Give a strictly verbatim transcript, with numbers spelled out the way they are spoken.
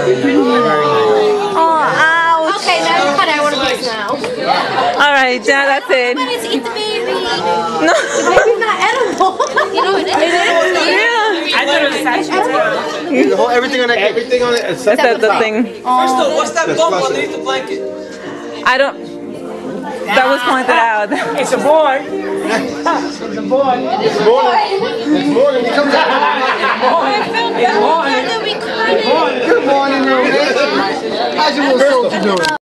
Oh, ouch. Okay, now cut out one of these now. All right, yeah, that's it. Let's eat the baby. No. The baby's not edible. You know it is. Yeah. I thought it was saturated. The whole everything on it, everything on it, except That's the the top. thing. First off, what's that bump underneath the blanket? I don't. That was pointed out. It's a boy. It's a boy. It's morning. It's morning. He comes out. It's morning. Good morning, Roman. How's your little soul doing?